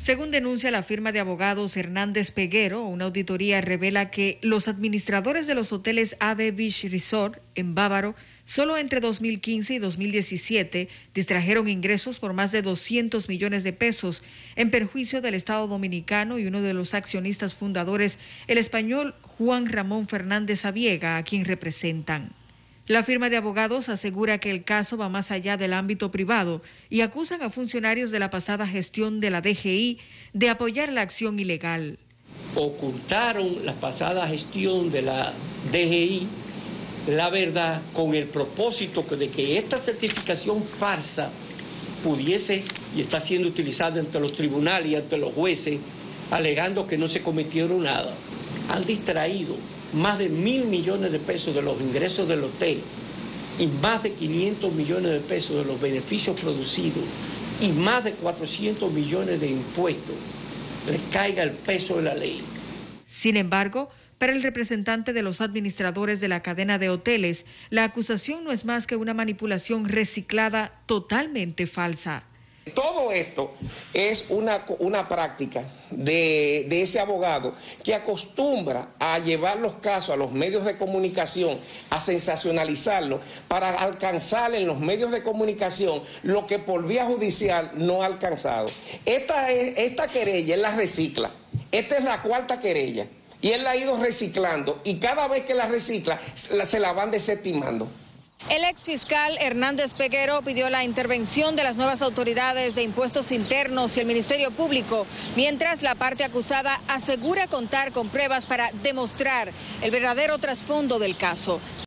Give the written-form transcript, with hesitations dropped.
Según denuncia la firma de abogados Hernández Peguero, una auditoría revela que los administradores de los hoteles AB Beach Resort en Bávaro solo entre 2015 y 2017 distrajeron ingresos por más de 200 millones de pesos en perjuicio del Estado Dominicano y uno de los accionistas fundadores, el español Juan Ramón Fernández Aviega, a quien representan. La firma de abogados asegura que el caso va más allá del ámbito privado y acusan a funcionarios de la pasada gestión de la DGI de apoyar la acción ilegal. Ocultaron la pasada gestión de la DGI la verdad con el propósito de que esta certificación farsa pudiese y está siendo utilizada ante los tribunales y ante los jueces alegando que no se cometieron nada. Han distraído más de 1.000 millones de pesos de los ingresos del hotel y más de 500 millones de pesos de los beneficios producidos y más de 400 millones de impuestos. Les caiga el peso de la ley. Sin embargo, para el representante de los administradores de la cadena de hoteles, la acusación no es más que una manipulación reciclada totalmente falsa. Todo esto es una práctica de ese abogado que acostumbra a llevar los casos a los medios de comunicación, a sensacionalizarlos para alcanzar en los medios de comunicación lo que por vía judicial no ha alcanzado. Esta querella él la recicla. Esta es la cuarta querella y él la ha ido reciclando y cada vez que la recicla se la van desestimando. El exfiscal Hernández Peguero pidió la intervención de las nuevas autoridades de impuestos internos y el Ministerio Público, mientras la parte acusada asegura contar con pruebas para demostrar el verdadero trasfondo del caso.